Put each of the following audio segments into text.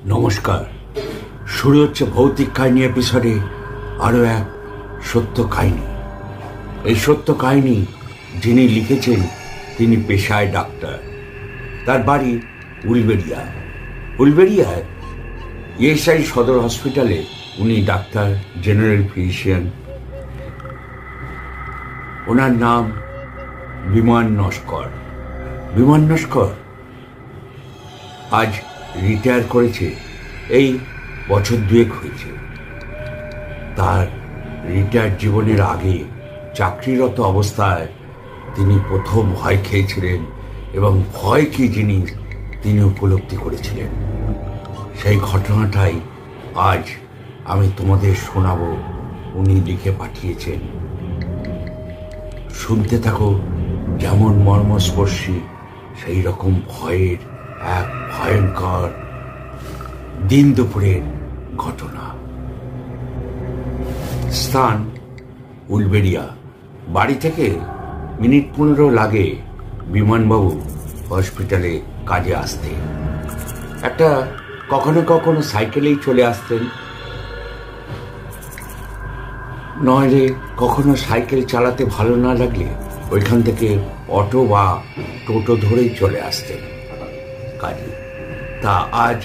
নমস্কার। শুরু হচ্ছে ভৌতিক কাহিনী এপিসোডে আরও এক সত্য কাহিনী। এই সত্য কাহিনী যিনি লিখেছেন তিনি পেশায় ডাক্তার। তার বাড়ি উলবেড়িয়ায় ইএসআই সদর হসপিটালে উনি ডাক্তার, জেনারেল ফিজিশিয়ান। ওনার নাম বিমান নস্কর। আজ রিটায়ার করেছে, এই বছর দুয়েক হয়েছে। তার রিটায়ার জীবনের আগে চাকরিরত অবস্থায় তিনি প্রথম ভয় খেয়েছিলেন এবং ভয় কি জিনিস তিনি উপলব্ধি করেছিলেন। সেই ঘটনাটাই আজ আমি তোমাদের শোনাবো। উনি লিখে পাঠিয়েছেন, শুনতে থাকো। যেমন মর্মস্পর্শী সেই রকম ভয়ের এক ভয়ঙ্কর দিন দুপুরের ঘটনা। স্থান উলবেড়িয়া। বাড়ি থেকে মিনিট 15 লাগে বিমানবাবু হসপিটালে কাজে আসতে। একটা কখনো কখনো সাইকেলেই চলে আসতেন, নইলে কখনো সাইকেল চালাতে ভালো না লাগলে ওইখান থেকে অটো বা টোটো ধরেই চলে আসতেন কাজে। তা আজ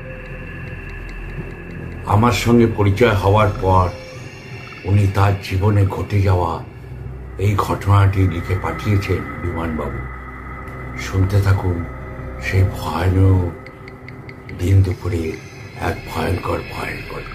আমার সঙ্গে পরিচয় হওয়ার পর উনি তার জীবনে ঘটে যাওয়া এই ঘটনাটি লিখে পাঠিয়েছেন বিমানবাবু। শুনতে থাকুন সেই ভয়ানক দিন দুপুরে এক ভয়ঙ্কর গল্প।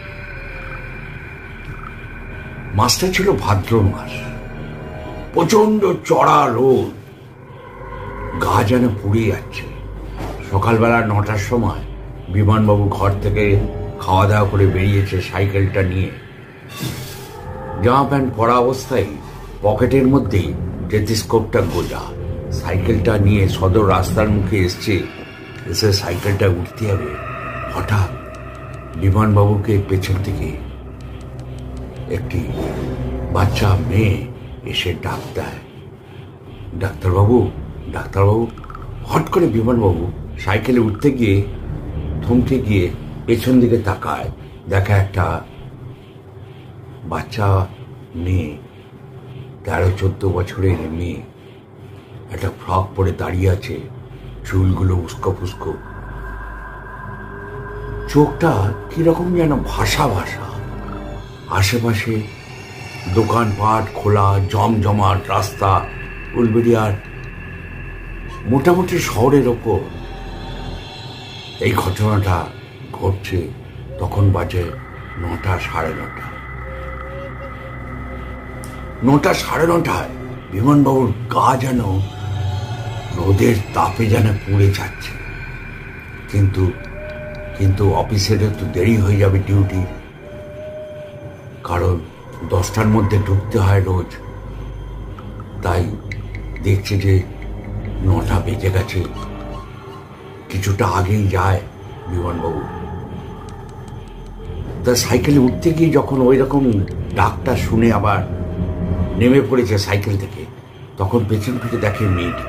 মাসটা ছিল ভাদ্র মাস। প্রচন্ড চড়া রোদ, গা যেন পুড়ে যাচ্ছে। সকালবেলা 9টার সময় বিমানবাবু ঘর থেকে খাওয়া দাওয়া করে বেরিয়েছে সাইকেলটা নিয়ে। জামা প্যান্ট পরা অবস্থায় পকেটের মধ্যেই টেলিস্কোপটা গোজা। সাইকেলটা নিয়ে সদর রাস্তার মুখে এসে সাইকেলটা উঠতে হবে। হঠাৎ বিমানবাবুকে পেছন থেকে একটি বাচ্চা মেয়ে এসে ডাক দেয়, ডাক্তারবাবু। হট করে বিমানবাবু সাইকেলে উঠতে গিয়ে থমকে গিয়ে পেছন দিকে তাকায়। দেখা একটা বাচ্চা মেয়ে, 13-14 বছরের মেয়ে, একটা ফ্রক পরে দাঁড়িয়ে আছে, চুলগুলো উস্কো ফুস্কো, চোখটা কিরকম যেন ভাষা। আশেপাশে দোকানপাট খোলা, জমজমাট রাস্তা। উলবেড়িয়ার মোটামুটি শহরের ওপর এই ঘটনাটা ঘটছে। তখন বাজে 9টা, সাড়ে 9টা। 9টা, সাড়ে 9টায় বিমানবাবুর গা যেন রোদের তাপে যেন পুড়ে যাচ্ছে। কিন্তু অফিসের একটু দেরি হয়ে যাবে ডিউটি, কারণ 10টার মধ্যে ঢুকতে হয় রোজ। তাই দেখছে যে 9টা বেজে গেছে, কিছুটা আগেই যায় বিমানবাবু। তা সাইকেলে উঠতে গিয়ে যখন ওই রকম ডাকটা শুনে আবার নেমে পড়েছে সাইকেল থেকে, তখন পেছন ফিরে দেখে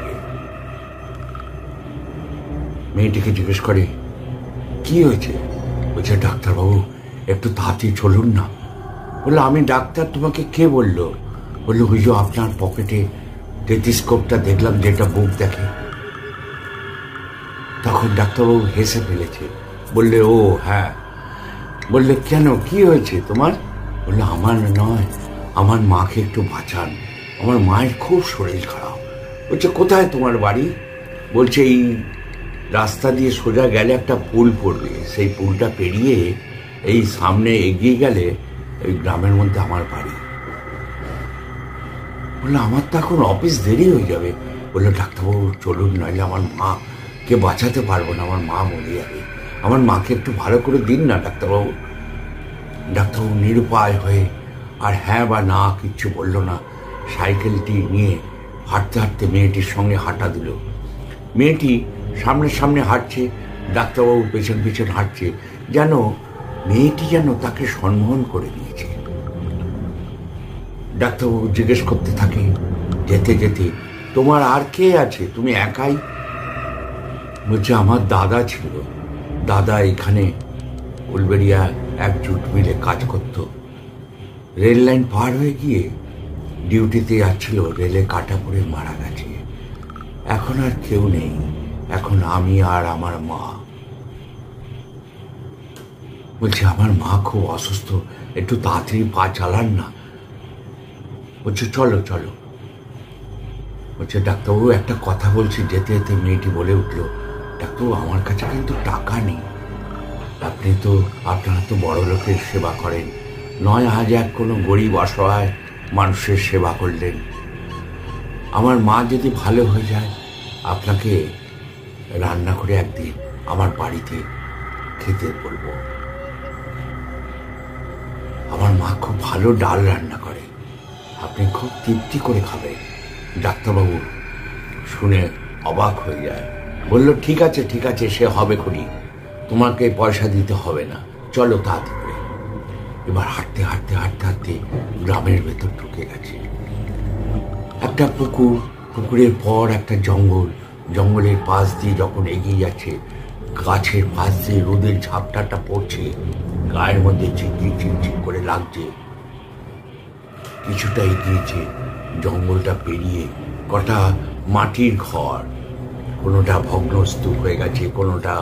মেয়েটিকে জিজ্ঞেস করে, কি হয়েছে? বলছে, ডাক্তারবাবু একটু তাড়াতাড়ি চলুন না। বললো, আমি ডাক্তার, তোমাকে কে বললো? বললো, ওই যে আপনার পকেটে টেলিস্কোপটা দেখলাম, যেটা বুক দেখে। তখন ডাক্তারবাবু হেসে ফেলেছে, বললে, ও হ্যাঁ। বললে, কেন, কি হয়েছে তোমার? বললো, আমার নয়, আমার মাকে একটু বাঁচান, আমার মায়ের খুব শরীর খারাপ। বলছে, কোথায় তোমার বাড়ি? বলছে, এই রাস্তা দিয়ে সোজা গেলে একটা পুল পড়বে, সেই পুলটা পেরিয়ে এই সামনে এগিয়ে গেলে এই গ্রামের মধ্যে আমার বাড়ি। বললো, আমার তো এখন অফিস দেরি হয়ে যাবে। বললো, ডাক্তারবাবু চলুন, নইলে আমার মাকে বাঁচাতে পারবো না, আমার মা মরে যাবে, আমার মাকে একটু ভালো করে দিন না ডাক্তারবাবু। ডাক্তারবাবু নিরুপায় হয়ে আর হ্যাঁ বা না কিচ্ছু বলল না। সাইকেলটি নিয়ে হাঁটতে হাঁটতে মেয়েটির সঙ্গে হাঁটা দিল। মেয়েটি সামনে হাঁটছে, ডাক্তারবাবু পেছন হাঁটছে, যেন মেয়েটি যেন তাকে সম্মোহন করে দিয়েছে। ডাক্তারবাবু জিজ্ঞেস করতে থাকে যেতে যেতে, তোমার আর কে আছে? তুমি একাই? বলছে, আমার দাদা ছিল, দাদা এখানে উলবেড়িয়া এক জুট মিলে কাজ করত। রেল লাইন পার হয়ে গিয়ে ডিউটিতে যাচ্ছিল, রেলে কাটা পড়ে মারা গেছে। এখন আর কেউ নেই, এখন আমি আর আমার মা। বলছে আমার মা খুব অসুস্থ, একটু তাড়াতাড়ি পা চালান না। বলছে চলো চলো। বলছে ডাক্তারবাবু একটা কথা বলছি। যেতে যেতে মেয়েটি বলে উঠলো, ডাক্তারবাবু আমার কাছে কিন্তু টাকা নেই। আপনারা তো বড় লোকের সেবা করেন, নয় আজ এক কোনো গরিব অসহায় মানুষের সেবা করলেন। আমার মা যদি ভালো হয়ে যায় আপনাকে রান্না করে একদিন আমার বাড়িতে খেতে বলবো। আমার মা খুব ভালো ডাল রান্না করে, আপনি খুব তৃপ্তি করে খাবেন। ডাক্তারবাবু শুনে অবাক হয়ে যায়, বলল ঠিক আছে ঠিক আছে, সে হবে খুনি, তোমাকে পয়সা দিতে হবে না, চলো তাড়াতাড়ি করে। এবার হাঁটতে হাঁটতে হাঁটতে হাঁটতে গ্রামের ভেতর ঢুকে গেছে। একটা পুকুর, পুকুরের পর একটা জঙ্গল, জঙ্গলের পাশ দিয়ে যখন এগিয়ে যাচ্ছে, গাছের পাশ দিয়ে রোদের ঝাপটাটা পড়ছে, গায়ের মধ্যে চিকচিক চিকচিক করে লাগছে। কিছুটা এগিয়েছে, জঙ্গলটা পেরিয়ে কটা মাটির ঘর, কোনোটা ভগ্নস্তূপ হয়ে গেছে, কোনোটা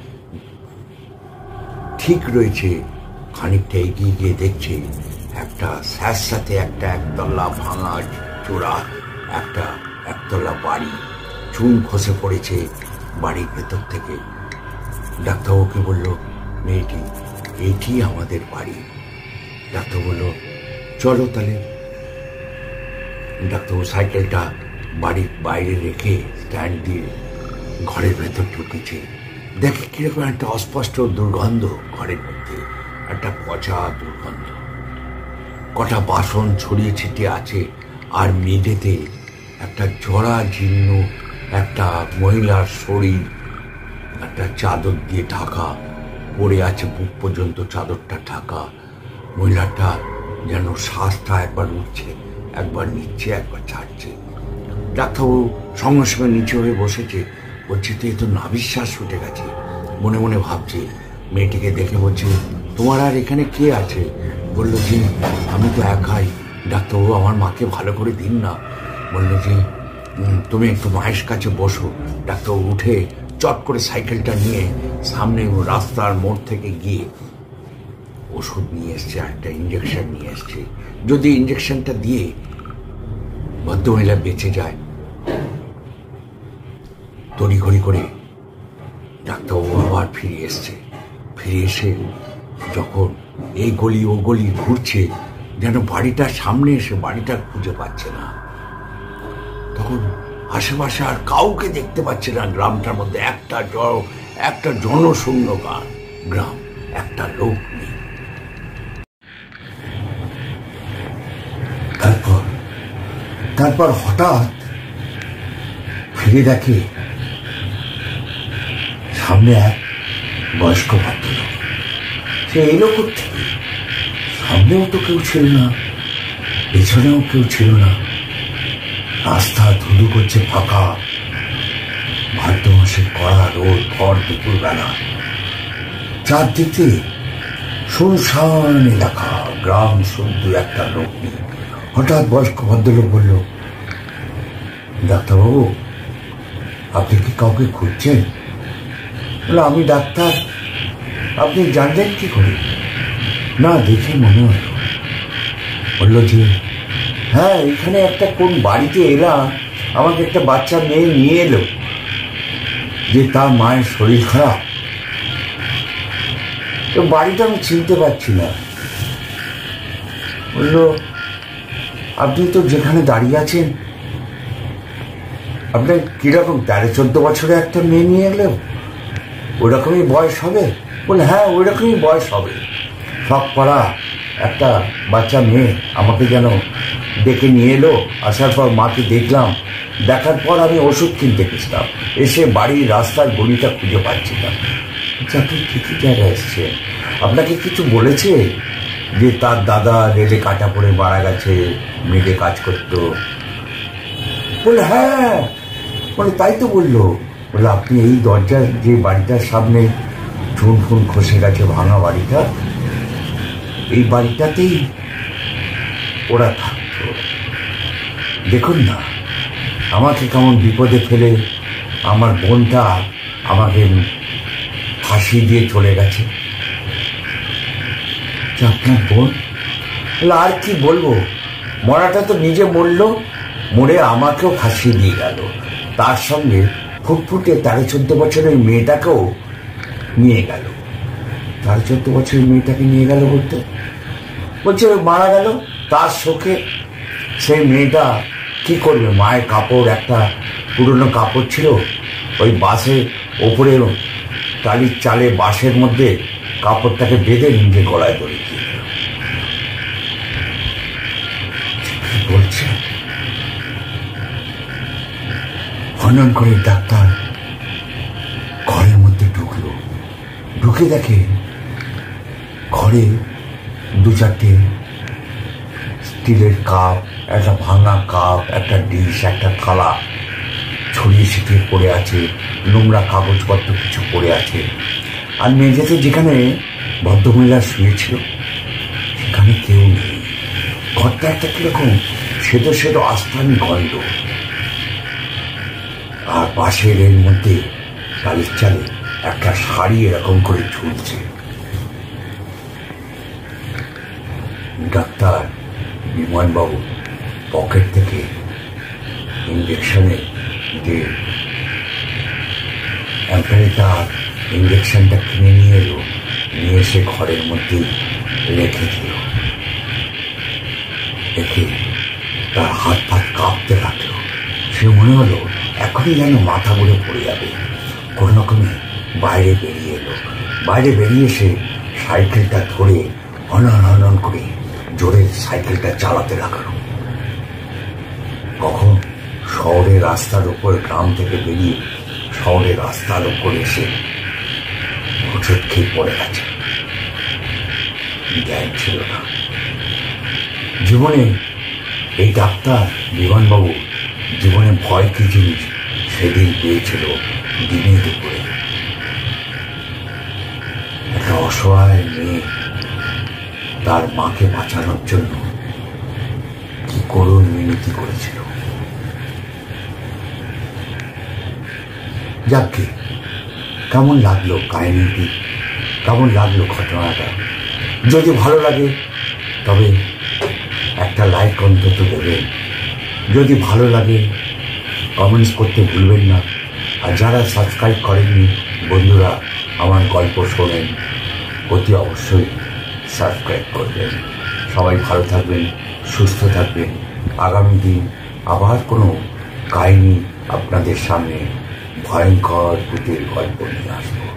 ঠিক রয়েছে। খানিকটা এগিয়ে গিয়ে দেখছে একটা স্যাঁতস্যাঁতে একটা একতলা ভাঙা চোরা একটা একতলা বাড়ি, চুন খসে পড়েছে বাড়ির ভেতর থেকে। ডাক্তারবাবুকে বলল, মেয়েটি এটি আমাদের বাড়ি। ডাক্তার বলল চলো তাহলে। ডাক্তারবাবু সাইকেলটা বাড়ির বাইরে রেখে স্ট্যান্ড দিয়ে ঘরের ভেতর ঢুকেছে। দেখে কিরকম একটা অস্পষ্ট দুর্গন্ধ, ঘরের মধ্যে একটা পচা দুর্গন্ধ, কটা বাসন ছড়িয়ে ছিটিয়ে আছে, আর মেঝেতে একটা জরা জীর্ণ একটা মহিলার শরীর একটা চাদর দিয়ে ঢাকা পড়ে আছে, বুক পর্যন্ত চাদরটা ঢাকা। মহিলাটা যেন শ্বাসটা একবার উঠছে, একবার নিচ্ছে, একবার ছাড়ছে। ডাক্তারবাবু সঙ্গে সঙ্গে নিচে হয়ে বসেছে, বলছে তো এ তো নাভিশ্বাস উঠে গেছে। মনে মনে ভাবছে, মেয়েটিকে দেখে বলছে তোমার আর এখানে কে আছে? বলল যে আমি তো একাই, ডাক্তারবাবু আমার মাকে ভালো করে দিন না। বলল যে তুমি একটু মায়ের কাছে বসো। ডাক্তারবাবু উঠে চট করে সাইকেলটা নিয়ে সামনে রাস্তার মোড় থেকে গিয়ে ওষুধ নিয়ে এসছে, একটা ইঞ্জেকশন নিয়ে এসছে। যদি ইঞ্জেকশনটা দিয়ে ভদ্রমহিলা বেঁচে যায়। তড়িঘড়ি করে ডাক্তারবাবু আবার ফিরে এসছে। ফিরে এসে যখন এই গলি ও গলি ঘুরছে, যেন বাড়িটার সামনে এসে বাড়িটা খুঁজে পাচ্ছে না। তখন আশেপাশে আর কাউকে দেখতে পাচ্ছে না। গ্রামটার মধ্যে একটা জনশূন্য গ্রাম, একটা লোক নেই। তারপর হঠাৎ ফিরে দেখে সামনে এক বয়স্ক ভদ্রলোক। সে এলো কোত্থেকে? সামনেও তো কেউ ছিল না, পেছনেও কেউ ছিল না। রাস্তা ধুধু করছে ফাঁকা, ভাদ্র মাসের কড়া রোদ, ভর দুপুর বেলা। চারদিকে শুনশান এলাকা, গ্রাম শুদ্ধ, একটা লোক নেই। হঠাৎ বয়স্ক ভদ্রলোক বলল, ডাক্তারবাবু আপনি কি কাউকে খুঁজছেন? বলে আমি ডাক্তার, আপনি জানলেন কি করে? না দেখে মনে হলো। বলল যে হ্যাঁ, এখানে একটা কোন বাড়িতে এলাম, আমাকে একটা বাচ্চা মেয়ে নিয়ে এলো, যে তার মায়ের শরীর খারাপ। তো বাড়িটা আমি চিনতে পারছি না। বলল আপনি তো যেখানে দাঁড়িয়ে আছেন, আপনার কিরকম 13-14 বছরে একটা মেয়ে নিয়ে এলো, ওইরকমই বয়স হবে? বলে হ্যাঁ ওইরকমই বয়স হবে। সব পড়া একটা বাচ্চা মেয়ে আমাকে যেন ডেকে নিয়ে এলো। আসার পর মাকে দেখলাম, দেখার পর আমি ওষুধ কিনতে গেছিলাম, এসে বাড়ির রাস্তার গলিটা খুঁজে পাচ্ছিলাম। আপনি কিছু জায়গায় এসছেন, আপনাকে কিছু বলেছে যে তার দাদা রেলে কাটা পড়ে মারা গেছে, মেয়েকে কাজ করতো? বলে হ্যাঁ। বলে তাই তো বললো। বলে আপনি এই দরজার যে বাড়িটার সামনে চুন ফুন খসে গেছে ভাঙা বাড়িটা, এই বাড়িটাতেই ওরা থাকতো। দেখুন না আমাকে কেমন বিপদে ফেলে আমার বোনটা আমাকে ফাঁসি দিয়ে চলে গেছে। আপনার বোন? আর কি বলবো, মরাটা তো নিজে মরলো, মরে আমাকেও ফাঁসি দিয়ে গেল, তার সঙ্গে ফুটফুটে 13-14 বছরের মেয়েটাকেও নিয়ে গেল। 13-14 বছরের মেয়েটাকে নিয়ে গেল বলছে মারা গেল। তার শোকে সেই মেয়েটা কি করবে, মায়ের কাপড়, একটা পুরনো কাপড় ছিল, ওই বাসের ওপরে টালির চালে বাসের মধ্যে কাপড়টাকে বেঁধে নিজে গলায় ধরে দিয়ে গেল। কি বলছে? হনন করে ডাক্তার ঘরের মধ্যে ঢুকলো, ঢুকে দেখে ঘরে 2-4টে স্টিলের কাপ, একটা ভাঙা কাপ, একটা ডিশ, একটা থালা ছড়িয়ে ছিটিয়ে পড়ে আছে, নোংরা কাগজপত্র কিছু পড়ে আছে। আর মেঝেতে যেখানে ভদ্রমহিলা শুয়েছিল সেখানে কেউ নেই। ঘরটা একটা কিরকম সেতো সেতো আস্থানি গন্ধ। আর পাশের এর মধ্যে টালির চালে একটা শাড়ি এরকম করে ঝুলছে। ডাক্তার বিমানবাবু পকেট থেকে ইঞ্জেকশনের যে অ্যাম্পারেটার, ইঞ্জেকশনটা কিনে নিয়ে এলো, নিয়ে এসে ঘরের মধ্যেই রেখে দিল। রেখে তার হাত পাত কাঁপতে লাগলো। সে মনে হলো এখনই যেন মাথা ঘুরে পড়ে যাবে। কোনো রকমে বাইরে বেরিয়ে এলো। বাইরে বেরিয়ে এসে সাইকেলটা ধরে হনন হনন করে জোরে সাইকেলটা চালাতে লাগলো। কখন শহরের রাস্তার উপর, গ্রাম থেকে বেরিয়ে শহরের রাস্তার উপর এসে হোঁচট খেয়ে পড়ে গেছে। জ্ঞান ছিল না। জীবনে এই ডাক্তার বিমানবাবু জীবনে ভয় কি জিনিস সেদিন পেয়েছিল দিনে দুপুরে। একটা অসহায় মেয়ে তার মাকে বাঁচানোর জন্য কি করুণ মিনতি করেছিল। যাকে কেমন লাগলো কাহিনীটি, কেমন লাগলো ঘটনাটা? যদি ভালো লাগে তবে একটা লাইক অন্তত দেবেন। যদি ভালো লাগে কমেন্টস করতে ভুলবেন না। আর যারা সাবস্ক্রাইব করেননি বন্ধুরা, আমার গল্প শোনেন, অতি অবশ্যই সাবস্ক্রাইব করবেন। সবাই ভালো থাকবেন, সুস্থ থাকবেন। আগামী দিন আবার কোনো কাহিনী আপনাদের সামনে ভয়ঙ্কর ভূতের গল্প নিয়ে আসবো।